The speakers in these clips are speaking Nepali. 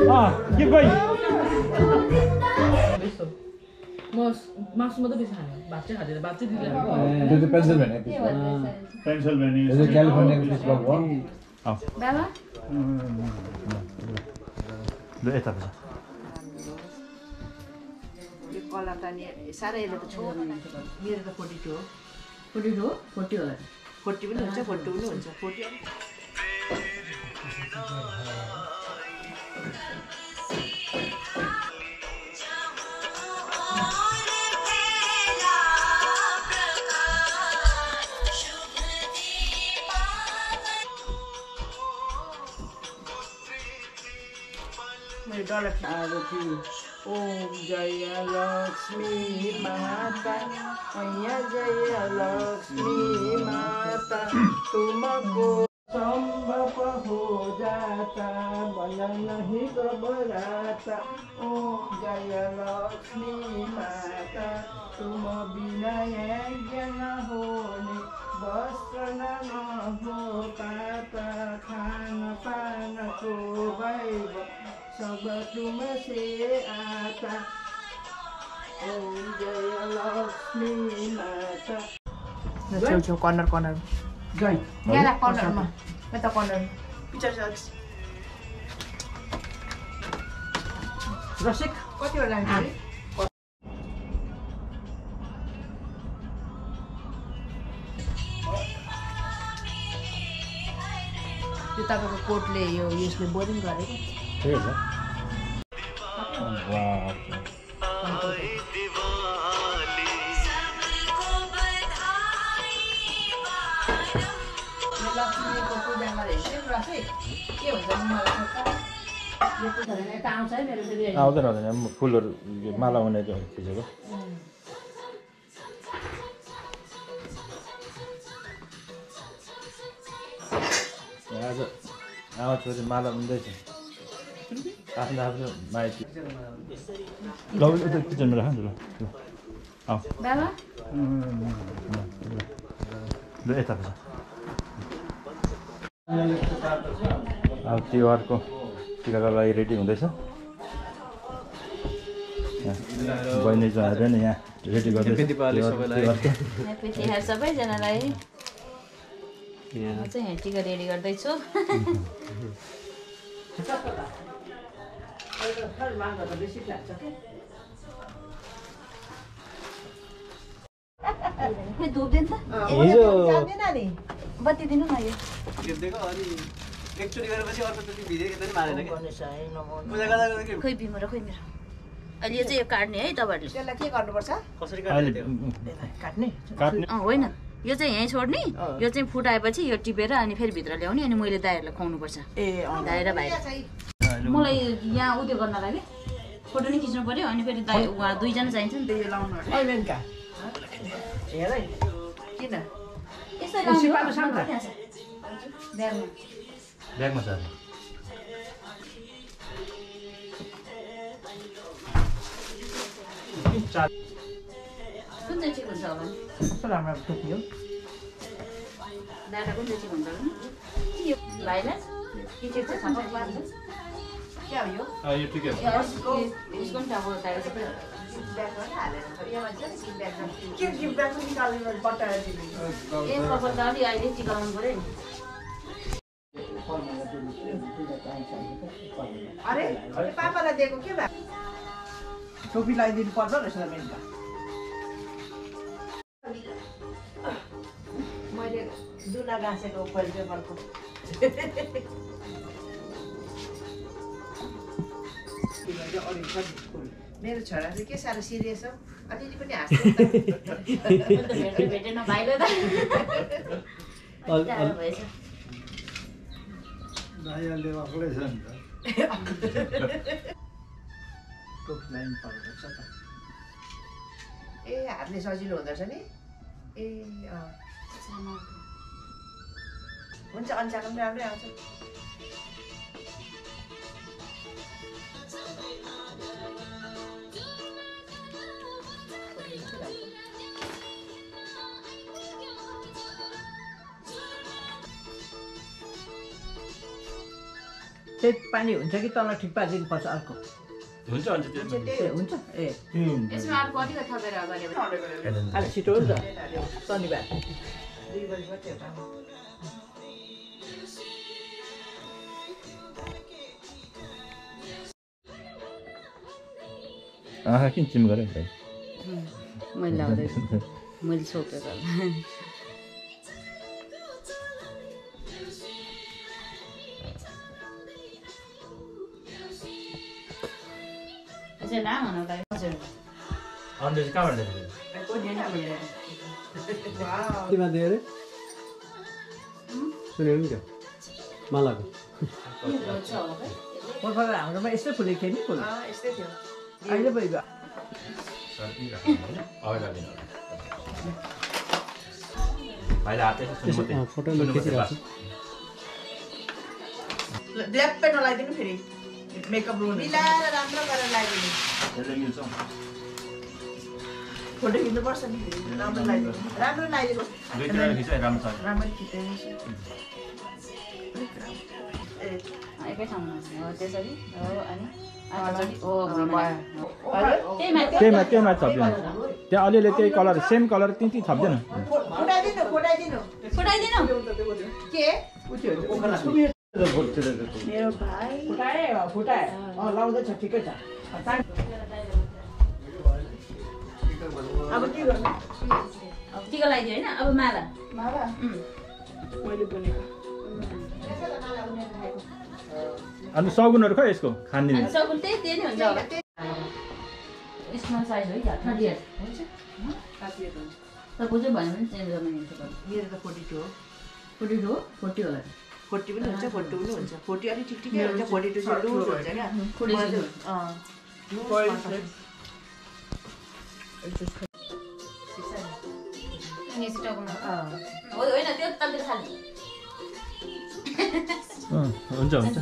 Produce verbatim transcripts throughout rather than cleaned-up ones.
Ah, keep going. म मासु मात्रै बेसी खाने भात चाहिँ खाँदैन भात चाहिँ दिँदैन त्यो चाहिँ पेन्सिल्भेनिया पिस हो पेन्सिल्भेनिया त्यो चाहिँ क्यालिफोर्नियाको पिस भएको हो बाबा ल यता बस यो कलर त नि साह्रै यसले त छोड्नु मेरो त फोर्टी टू हो फोर्टी टू हो फोर्टी होला फोर्टी पनि हुन्छ फोर्टी पनि हुन्छ फोर्टी डलर आरती ओम जय लक्ष्मी माता मैया जय लक्ष्मी माता तुमको संभव हो जाता बना नहीं घबराता ओम जय लक्ष्मी माता तुम बिना यज्ञ न होने वस्त्र न हो पाता खान पान को वैभ सब तुमसे आता ओम जय लक्ष्मी माता छेउ छेउ कर्नर कर्नर जय यहाँ कर्नरमा यता कर्नर पिक्चर सर्च रसिक कतिवटा लाग्छ अरे यो तपाईँको कोटले यो यसले बोरिङ गरेको ठिकै छ वाह लक्ष्मीको पूजा गरेर चाहिँ रसिक के हुन्छ मलाई यो पूजा यता आउँछ है मेरो फेरि आउँदैन आउँदैन फुलहरू माला हुने खिचेको आज आमा छोरी माला उन्दैछ आफ्नो आफ्नो माइती ल उता किचनमा राख न ल आऊ बाबा ल यता बस अब तिहारको टिकाको लागि रेडी हुँदैछ बहिनी चाहिँ आएर नि यहाँ रेडी गर्दैछ ह्याप्पी तिहार सबैजनालाई म चाहिँ यहाँ टिका रेडी गर्दैछु बत्ती दिनु न यो खोइ बिमो र खोइ मेरो अहिले यो चाहिँ यो काट्ने है तपाईँहरूले त्यसलाई के गर्नुपर्छ काट्ने अँ होइन यो चाहिँ यहीँ छोड्ने यो चाहिँ फुटाएपछि यो टिपेर अनि फेरि भित्र ल्याउने अनि मैले दाइहरूलाई खुवाउनुपर्छ ए दाइ र भाइ मलाई यहाँ उयो गर्न लागि फोटो नि खिच्नु पर्यो अनि फेरि दाइ उहाँ दुईजना चाहिन्छ नि त यो लाउनु हेर किन यस्तै ब्यागमा ब्यागमा छ कुन चाहिँ ठिक हुन्छ होला कस्तो राम्रो टोपी हो दादा कुन चाहिँ ठिक हुन्छ होला यो भाइलाई के ठिक छ छापा पार्छ क्या हो यो यो ठिकै हो यसको यसको पनि टाउको टाइगर सबै के गिफ्ट ब्याग पनि निकाल्नु बट्टाएर दिनु एक कपाल त अलि अहिले टिका लाउनु पऱ्यो नि अरे पापालाई दिएको के भयो टोपी लगाइदिनु पर्छ रहेछ बेलुका मैले दुना गाँसेको फुल पेपरको मेरो छोरा चाहिँ के साह्रो सिरियस हो अलिअलि पनि हाँस्छ भेटेन भाइले त भएछ भाइहरूले अक्लै छ नि त टोपी लाइन पर्छ त ए हातले सजिलो हुँदो रहेछ नि ए अँ हुन्छ अन्साको पनि राम्रै आउँछ त्यही पानी हुन्छ कि तल ठिक पारिदिनु पर्छ अर्को हुन्छ हुन्छ त्यो ए हुन्छ ए यसमा अर्को अलिकति थपेर गरेर अलि छिटो हुन्छ शनिबार दुई बजी मात्रै एउटा आँखा किन चिम गरे भाइ मैले लाउँदैछु मैले छोपेर यसै लामो न भाइ हजुर अन्डे चाहिँ कहाँबाट ल्याएको कतिमा दियो अरे सुनेको नि त्यो मालाको पोखरा हाम्रोमा यस्तै फुलेको थियो नि फुल यस्तै थियो अहिले भइगयो भाइले हात फोटोमा खिचिरहेको छु ल्याप्पै नलाइदिनु फेरि मेकअप रुम मिलाएर राम्रो गरेर लगाइदिनु यसले मिल्छ फोटो खिच्नुपर्छ नि राम्रो लगाइदिनु राम्रो लगाइदिनु दुई तिनवटा खिच्छ राम्रो छ राम्ररी खिच्दैछ ए एकै ठाउँमा हो त्यसरी हो अनि त्यहीमा त्यहीमा थप्दैन त्यहाँ अलिअलि त्यही कलर सेम कलर त्यही त्यही थप्दैन फुटाइदिनु फुटाइदिनु फुटाइदिनु के मेरो भाइ फुटाए फुटाए अँ लाउँदैछ ठिकै छ अब के गर्नु टिका लगाइदियो होइन अब माला माला मैले बोलेको अनि सगुनहरू खै यसको खानिदिने सगुन त्यही त्यही नै हुन्छ होला स्मल साइज हो क्या थर्टी एट हुन्छ काटिएर हुन्छ तपाईँको चाहिँ भन्यो भने चेन्ज गर्नु मिल्छ मेरो त फोर्टी टू हो फोर्टी टू हो फोर्टी होला फोर्टी पनि हुन्छ फोर्टी पनि हुन्छ फोर्टी अलिक ठिक ठिकै हुन्छ फोर्टी टू चाहिँ लुज हुन्छ क्या होइन त्यो तलतिर खाली हुन्छ हुन्छ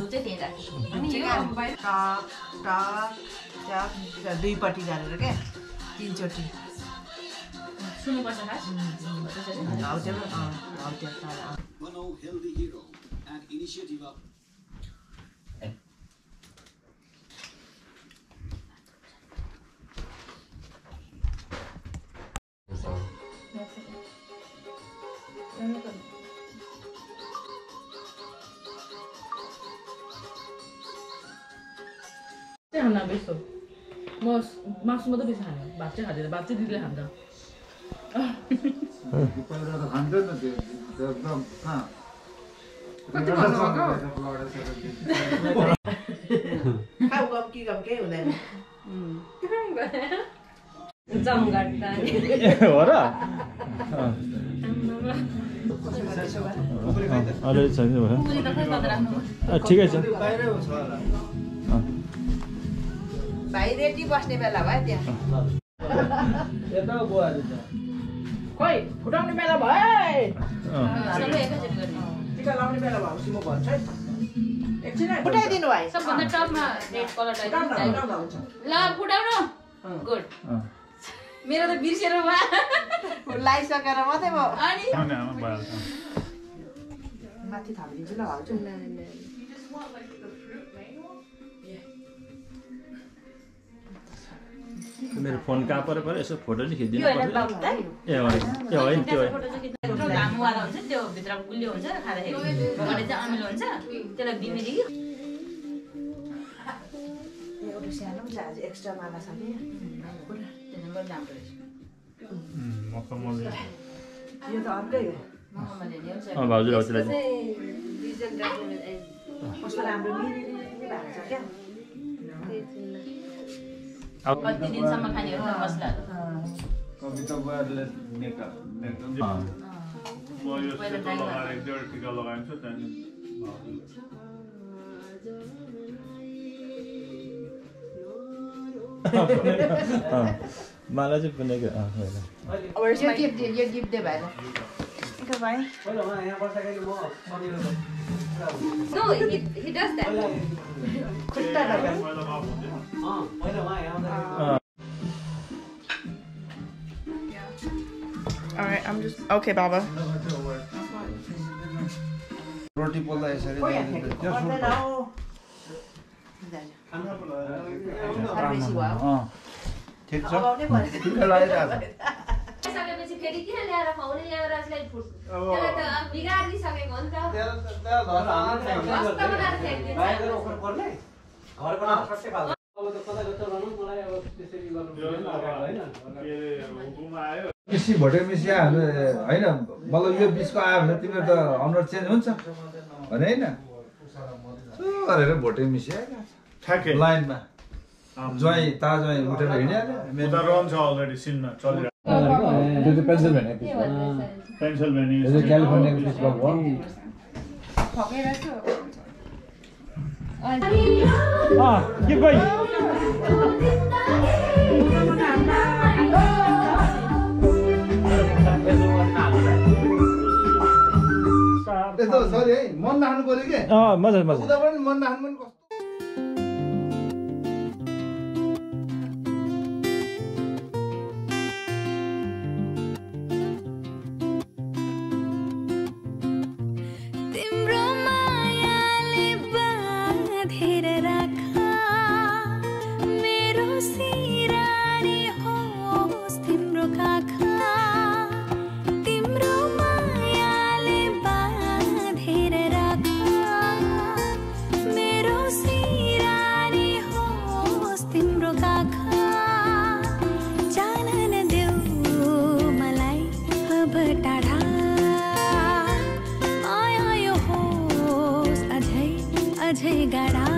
दुईपट्टि झारेर क्या तिनचोटि सुन्नुपर्छ खास हौटेल हौटेल खाना बेसो म मासु मात्रै बेसी खाने भात चाहिँ खाँदैन भात चाहिँ दिदीले खान्छ खाऊ गम कि गम केही हुँदैन हो र अलिअलि छ ठिकै छ भाइ रेडी बस्ने बेला भयो त्यहाँ खोइ फुटाउने बेला भयो सबै एकैचोटि गर्ने टिका लाउने बेला भएपछि म भन्छु है एकछिन है फुटाइदिनु भाइ सबभन्दा टपमा रेड कलर फुटाउँदा हुन्छ ल फुटाउनु गुड मेरो त बिर्सेर भयो लगाइसकेर मात्रै भयो अनि माथि थापिदिन्छु ल भाउजू मेरो फोन कहाँ पऱ्यो पऱ्यो यसो फोटो चाहिँ खिचिदिनु यो होइन बाबु त ए होइन त्यो होइन त्यो होइन फोटो चाहिँ खिच्नु घामवाला हुन्छ त्यो भित्र गुलियो हुन्छ खाँदाखेरि भगवान्ले चाहिँ अमिलो हुन्छ त्यसलाई बिमिरी कि एउटा सानो पनि छ आज एक्स्ट्रा माला छ कि पुरा त्यसमा राम्रो रहेछ यो त अर्कै हो मम्माले ल्याउँछ अँ भाउजू भाउजूलाई कस्तो राम्रो मिली भएको छ क्या कति दिनसम्म खाने हो त मसला कविता बुवाले मेकअप पहिला दाइमा टिका लगाइन्छ त्यहाँदेखि माला चाहिँ बुनेको यो गिफ्ट यो गिफ्ट दे भाइलाई Okay, bye. No, he, he does that. Alright, I'm just okay, Baba. रोटी पोल्दा यसरी दाजु साह्रो बेसी भयो अँ ठिक छ अभावनै परेछ ठिक लागिरहेछ सकेपछि फेरि किन ल्याएर खुवाउने ल्याएर यसलाई फुट त्यसलाई त बिगारिदिसकेको हो नि त कस्तो बनाएर फ्याँकिदिन्छ मिसी भोटे मिसी आयो भने होइन मतलब यो बिचको आयो भने तिम्रो त अनुहार चेन्ज हुन्छ भने होइन गरेर भोटे मिसी आयो लाइनमा ज्वाइँ ता ज्वाइँ उठेर हिँडिहाल्यो रहन्छ अलरेडी सिनमा चलिरहेको त्यो चाहिँ पेन्सिल्भेनिया पिस पेन्सिल्भेनिया यो चाहिँ क्यालिफोर्नियाको पिस भएको अँ के गई यस्तो सरी है मन नहाल्नु पर्यो कि अँ मजा मजा उता पनि मन नहाल्नु पनि कस्तो अझै गाडा